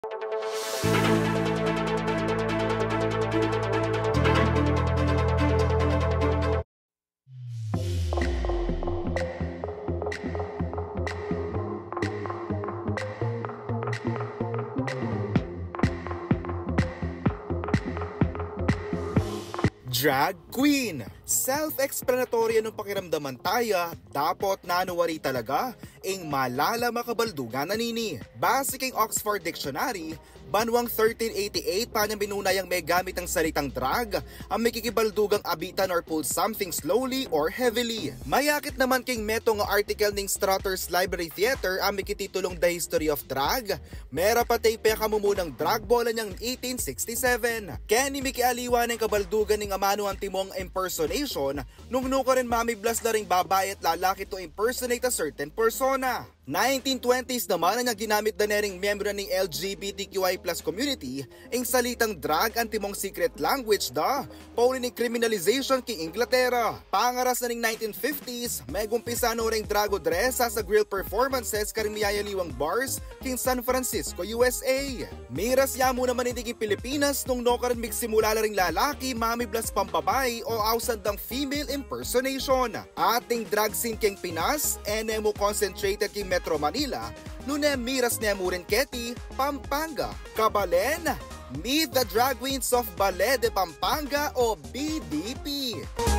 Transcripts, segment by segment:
Drag queen. Self-explanatory ng pakiramdaman taya, dapat nanuwari talaga, ing malala makabaldugan na nini. Base king Oxford Dictionary, banwang 1388 pa niyang binunayang may gamit ang salitang drag, ang may kikibaldugang abitan or pull something slowly or heavily. Mayakit naman king meto nga article ning Strutter's Library Theater ang may kititulong The History of Drag, mera patay pe kamumunang drag bola niyang 1867. Kenny mikialiwa ng kabaldugan ning amano ang timong impersonation, nung nuko rin mamiblas na ring babae at lalaki to impersonate a certain persona. 1920s naman ang ginamit na nering miyembro ng LGBTQI+ community ang salitang drag ang timong secret language da, pauli ni criminalization king Inglaterra. Pangaras na ning 1950s, may gumpisa no ring drago dress sa grill performances karing miyayaliwang bars king San Francisco, USA. Miras yamo naman hindi king Pilipinas nung no karon migsimula na ring lalaki mamiblas pambabay o ausandang female impersonation. Ating drag scene king Pinas, enemo concentrated king Metro Manila, nunem miras niya murin Keti, Pampanga. Kabalen, meet the drag queens of Ballet de Pampanga o BDP.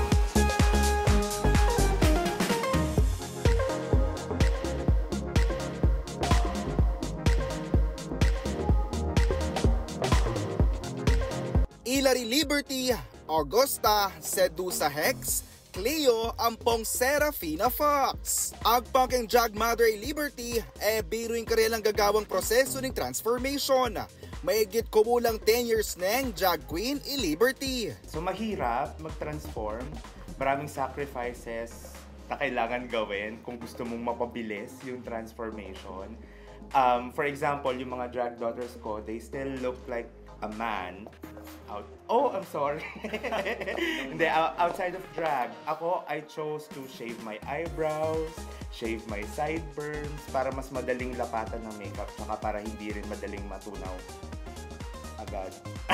Hilary Liberty, Augusta Sedusa Hex, Cleo Ampong Serafina Fox. Agpang drag mother Liberty, biruin karelang gagawang proseso ng transformation. Maigit kumulang 10 years neng drag queen Liberty. So mahirap mag-transform, maraming sacrifices na kailangan gawin kung gusto mong mapabilis yung transformation. For example, yung mga drag daughters ko, they still look like a man. I'm sorry. Hindi, outside of drag, ako, I chose to shave my eyebrows, shave my sideburns, para mas madaling lapatan ng makeup, saka para hindi rin madaling matunaw agad.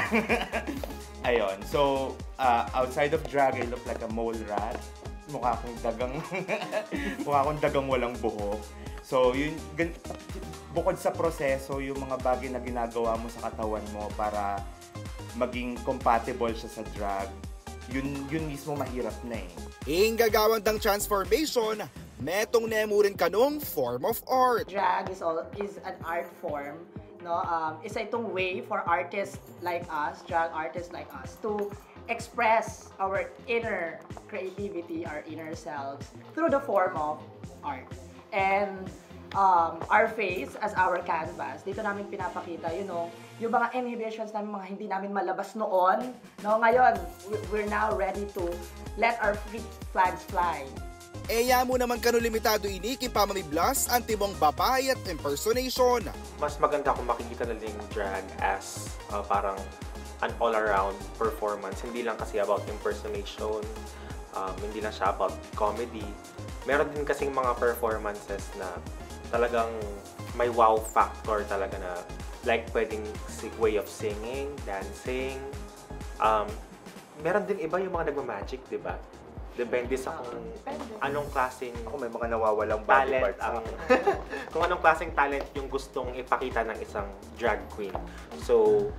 Ayun, so, outside of drag, I look like a mole rat. Mukha akong dagang walang buhok. So, yun, bukod sa proseso, yung mga bagay na ginagawa mo sa katawan mo para maging compatible siya sa drag, yun mismo mahirap na eh. Ing gagawandang transformation, metong nemo rin kanong form of art. Drag is an art form, no? Isa itong way for artists like us, drag artists like us, to express our inner creativity, our inner selves through the form of art. And our face as our canvas, dito namin pinapakita, yung mga inhibitions namin, mga hindi namin malabas noon, no? Ngayon, we're now ready to let our flags fly. Eya mo naman kano limitado ini pamamiblas ang tibong babae at impersonation. Mas maganda kung makikita na lang drag as parang an all-around performance. Hindi lang kasi about impersonation, hindi lang siya about comedy. Meron din kasing mga performances na talagang may wow factor talaga na like pwedeng way of singing, dancing. Meron din iba yung mga nagmamagic, di ba? Depende sa kung anong klaseng Ako may mga nawawalang body talent parts. kung anong klaseng talent yung gustong ipakita ng isang drag queen. So,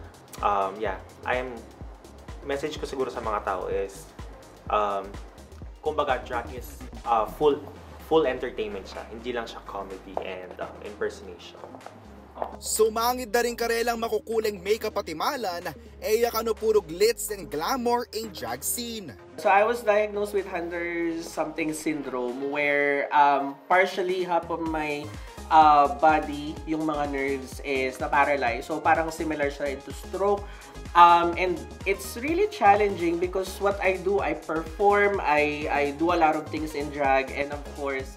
message ko siguro sa mga tao is, kumbaga drag is full entertainment siya. Hindi lang siya comedy and impersonation. Sumangid na rin karelang makukuling makeup at imalan, eya kano puro glitz and glamour in drag scene. So I was diagnosed with Hunter something syndrome where partially half of my body, yung mga nerves is na-paralyzed. So parang similar siya to stroke. And it's really challenging because what I do, I perform, I do a lot of things in drag, and of course,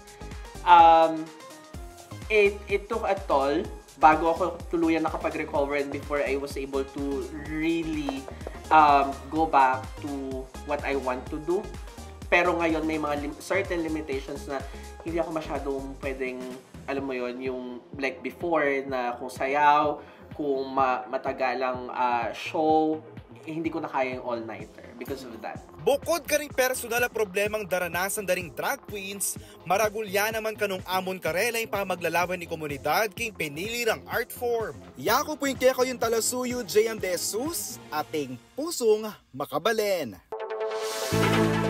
it took a toll bago ako tuluyan nakapag-recover and before I was able to really go back to what I want to do. Pero ngayon may mga certain limitations na hindi ako masyadong pwedeng, alam mo yon, yung like before na kung sayaw, kung matagalang show, hindi ko na kaya yung all-nighter because of that. Bukod ka rin personal na problemang daranasan daring drag queens, maragulya naman kanong amon karela yung pamaglalaban ni komunidad king pinili ng art form. Yako po yung kaya kayong talasuyo, JM De Jesus, ating pusong makabalen.